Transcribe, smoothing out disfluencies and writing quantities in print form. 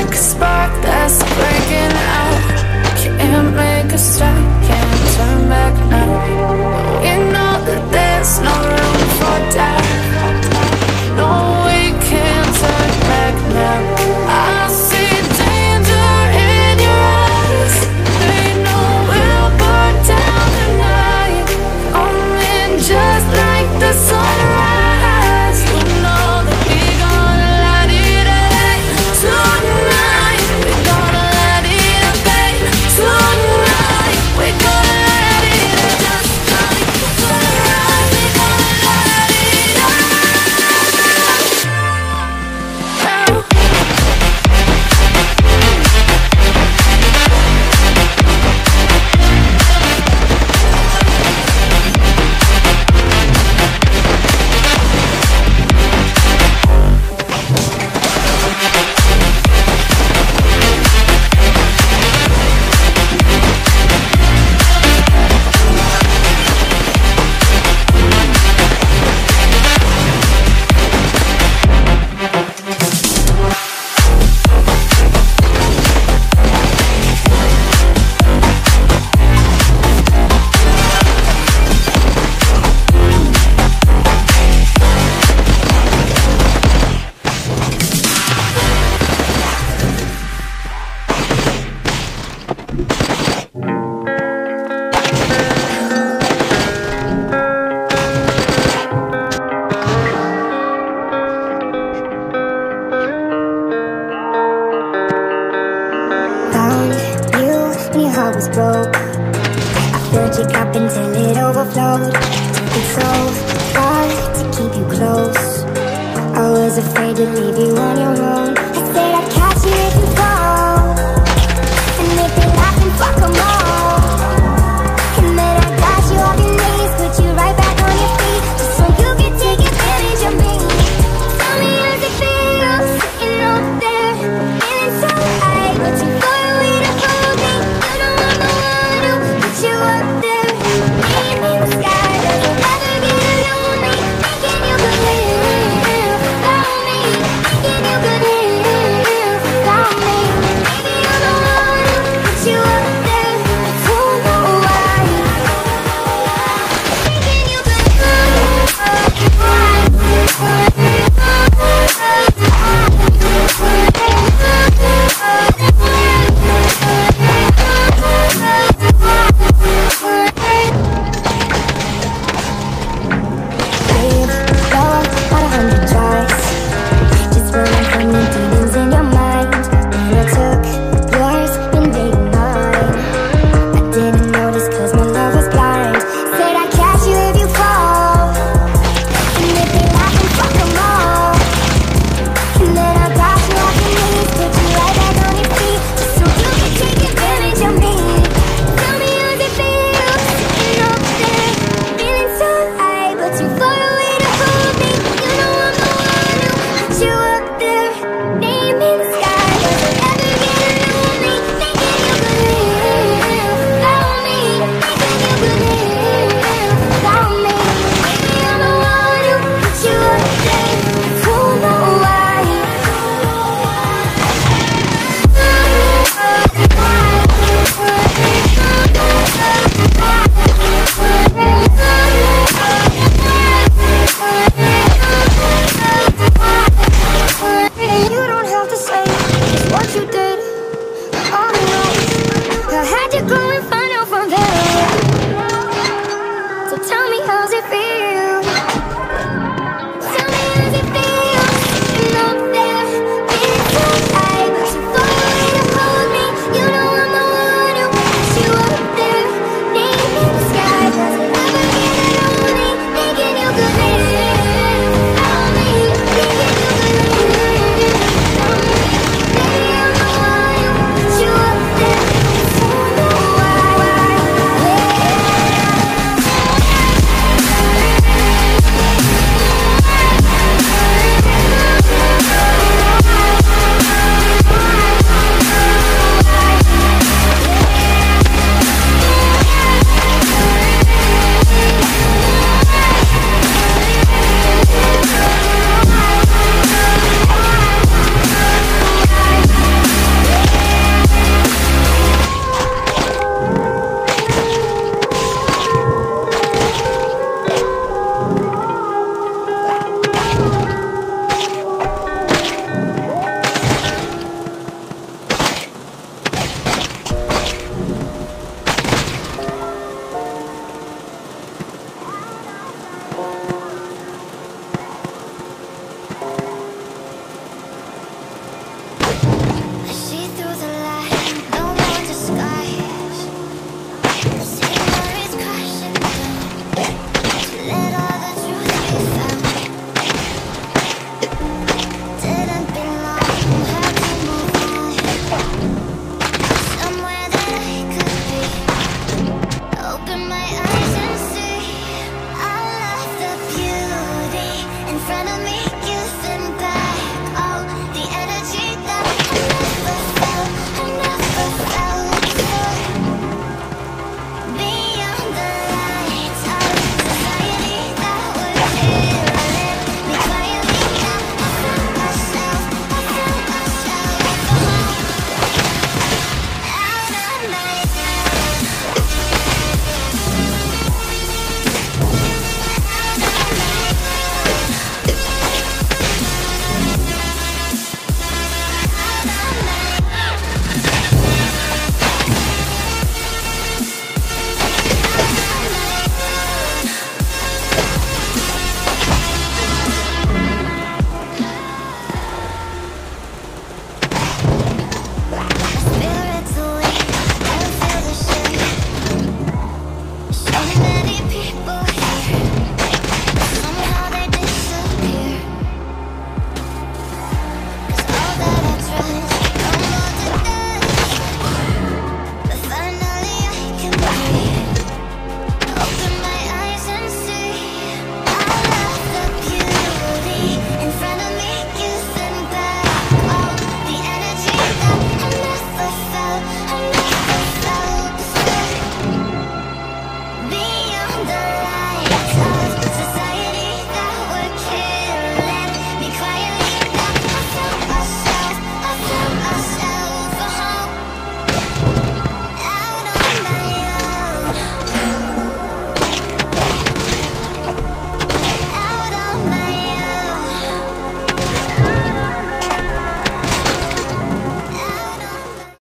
like a spark that's breaking out. Can't make a stop, can't turn back now. We know that there's no room for doubt. No, we can't turn back now. I see danger in your eyes. They know we'll burn down the night. Coming just like the sunrise. You know that we gonna light it up tonight. We gonna light it up, babe. Tonight we gonna light it up just like the sunrise. We gonna light it up now. Found you when your heart was broke. I filled your cup until it overflowed. Took it so hard to keep you close. I was afraid to leave you on your